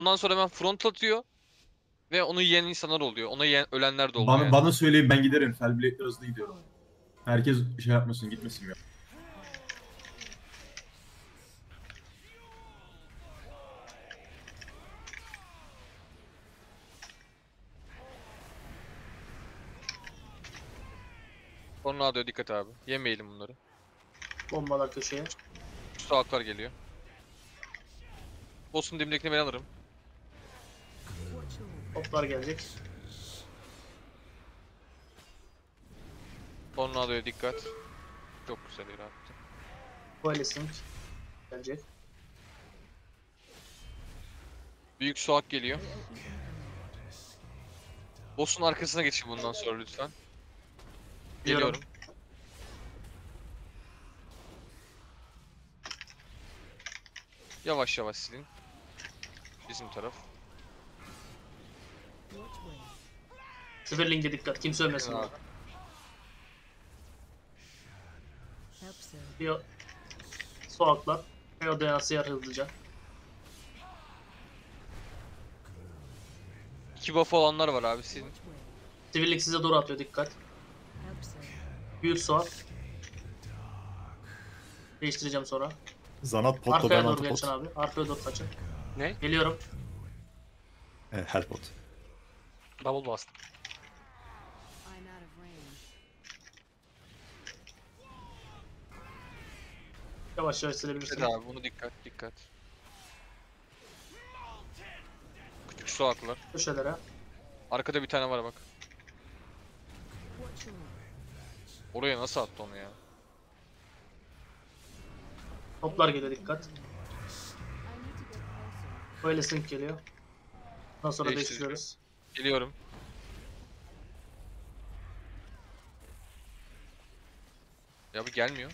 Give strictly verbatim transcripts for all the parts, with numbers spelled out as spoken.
Ondan sonra hemen front atıyor. Ve onu yiyen insanlar oluyor. Ona yiyen, ölenler de oluyor Bana, yani. bana söyleyin ben giderim. Fellblade'ler hızlı gidiyorum. Herkes şey yapmasın gitmesin ya. Tornado'ya dikkat abi. Yemeyelim bunları. Bombalar köşeye. Şu salaklar geliyor. Boss'un dibindekini ben alırım. Toplar gelecek. Tornado'ya dikkat. Çok güzel yarattı. Coalescing gelecek. Büyük soğuk geliyor. Boss'un arkasına geçin bundan sonra lütfen. Geliyorum. Yavaş yavaş silin. Bizim taraf. Sverling'e dikkat. Kimse ölmesin. Abi. Bir soğuklar. Ve o D N A'sı yer hızlıca. İki buff olanlar var abi silin. Sverling size doğru atıyor. Dikkat. Büyük soğuk. Değiştireceğim sonra. Zanat pot da Arkaya ben doğru antipot. geçin abi. Arkaya doğru kaçın. Ne? Geliyorum. Evet, her pot. Double bastım. Yavaş yavaş silebilirsin. Hadi abi bunu dikkat dikkat. Küçük soğuklar. Köşelere. Arkada bir tane var bak. Oraya nasıl attı onu ya? Toplar geliyor. Dikkat. Coalescing geliyor. Ondan sonra Değiştir. değiştiriyoruz. Geliyorum. Ya bu gelmiyor.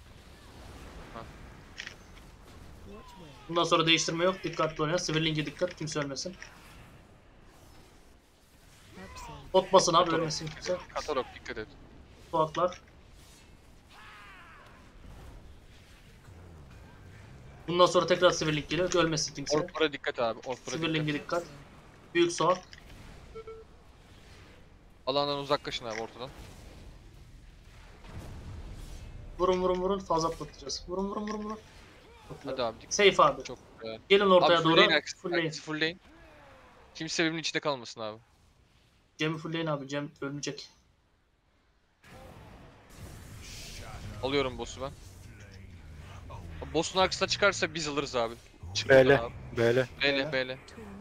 Bundan sonra değiştirme yok. Dikkatli oynayın. Sverling'e dikkat. Kimse ölmesin. Pot basın abi. Ölmesin kimse. Katarok dikkat et. Soğuklar. Bundan sonra tekrar Sverling geliyor. Ölmesin kimse. Orklara dikkat abi. Orklara Sverling'e dikkat. dikkat. Büyük soğuk. Alandan uzaklaşın abi ortadan. Vurun vurun vurun. Fazla atlatacağız. Vurun vurun vurun vurun. Çok güzel. Hadi abi dikkat. Safe abi. Çok güzel. Gelin ortaya Abi doğru. fullleyin herkes. Fullleyin. Herkes fullleyin. Kimse birbirinin içinde kalmasın abi. Cem'i fullleyin abi. Cem ölmeyecek. Alıyorum boss'u ben. Boss'un arkasına çıkarsa biz alırız abi. Çık Böyle, buradan abi. böyle. Böyle böyle.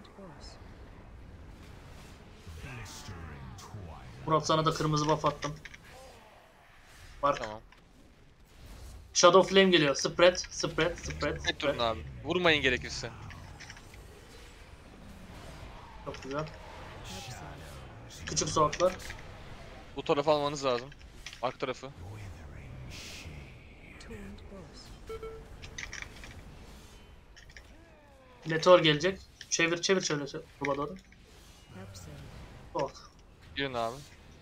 Murat sana da kırmızı buff attım. Mark. Tamam. Shadow Flame geliyor. Spread, spread, spread, Ne durun spread. abi. Vurmayın gerekirse. Çok güzel. Küçük soğuklar. Bu tarafı almanız lazım. Ark tarafı. Meteor gelecek. Çevir çevir şöyle sola doğru. Soğuk. Girin abi.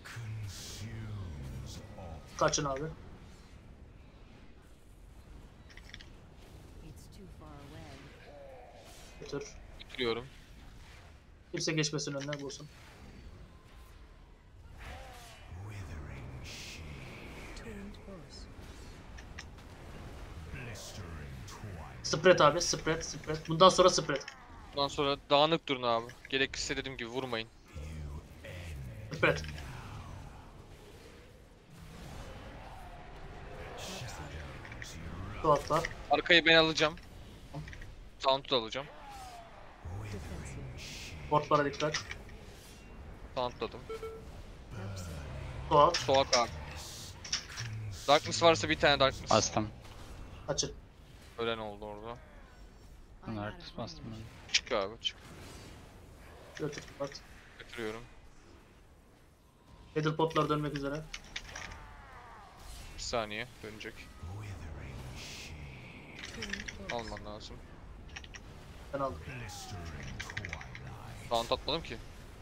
Kaçın abi. Götür. Bitiriyorum. Kimse geçmesin önüne bulsun. Spread abi, spread, spread. Bundan sonra spread. Bundan sonra dağınık durun abi. Gerekirse dediğim gibi vurmayın. Spread. Soğuklar. Arkayı ben alacağım. Sound'u da alacağım. Portlara dikkat. Sound'ladım. Soğuk. Soğuk abi. Darkness varsa bir tane Darkness. Bastım. Açın. Ölen oldu orada. Ben arkası bastım ben. Çık abi çık. Götür. Bak. Götürüyorum. Header potlar dönmek üzere. Bir saniye dönecek. Alman lazım. Ben aldım. Sound atmadım ki.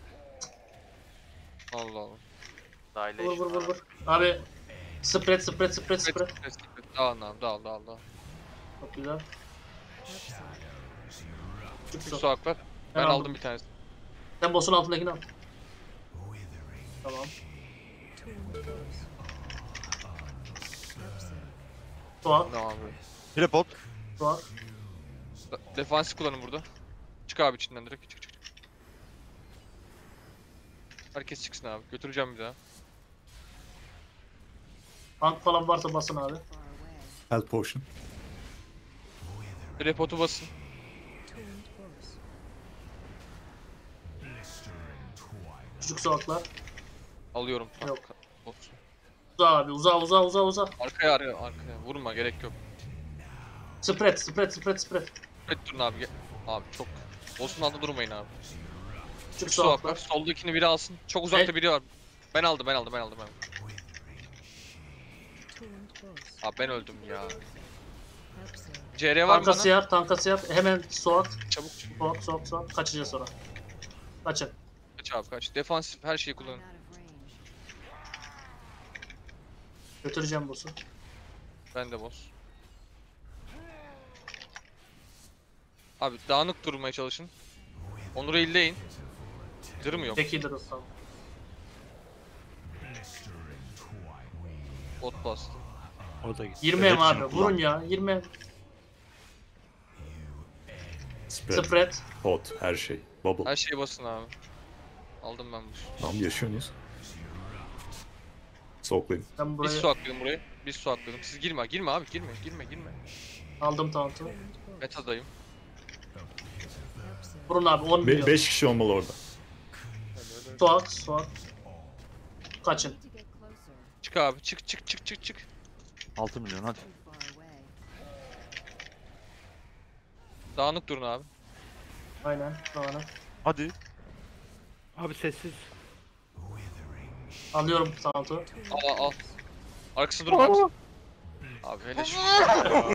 Allah Allah. Vur vur vur vur. Abi spread spread spread spread. Dağıl abi dağıl dağıl dağıl. Çok güzel. Küçük Şu soğuk. soğuk var. Ben Ben aldım aldım. bir tanesi. Sen boss'un altındakini al. Tamam. Tuğak, Ne abi? Teleport. tuğak. Defansif kullanın burada. Çık abi içinden direkt. Çık çık çık. Herkes çıksın abi. Götüreceğim bir daha. Tank falan varsa basın abi. Health potion. Repotu basın. Küçük soğuklar. Alıyorum. Yok. Boss. Uza abi, uza uza uza uza. Arkaya araya arkaya. Vurma gerek yok. Spread, spread, spread, spread. Evet durun abi. Gel. Abi çok. Boss'un altında durmayın abi. Küçük Su var. soğuklar. Soldakini biri alsın. Çok uzakta Evet. biri var. Ben aldım ben aldım ben aldım ben aldım. Abi ben öldüm ya. C R var mı Tankası bana? yap, tankası yap. Hemen soğuk, Çabuk soğuk, soğuk, soğuk. Kaçacağız sonra. Kaçın. kaç abi kaç. Defansif her şeyi kullanın. Götüreceğim boss'u. Ben de boss. Abi dağınık durmaya çalışın. Onur'u illeyin. Dırım yok. Tekidir o tamam. Bot bastı. O da gitti. Yirmiye mi abi? Hepsini Vurun kullan. ya. Yirmi. Spread. Spread. Pot. Her şey. Bubble. Her şeye basın abi. Aldım ben bu. Tamam yaşıyorsunuz. Soğuklayın. Ben Bir burayı su atladım buraya. Bir su atladım. Siz girme, girme abi, girme, girme, girme. aldım taunt'u. Metadayım. Vurun abi on Be milyon. beş kişi olmalı orada. Soğuk, soğuk. Kaçın. Çık abi, çık, çık, çık, çık, çık. altı milyon hadi. Dağınık durun abi. Aynen. Aynen. Hadi. Abi sessiz. Alıyorum taunt'u. Al, al, al. Arkasında durma. Abi hele şu.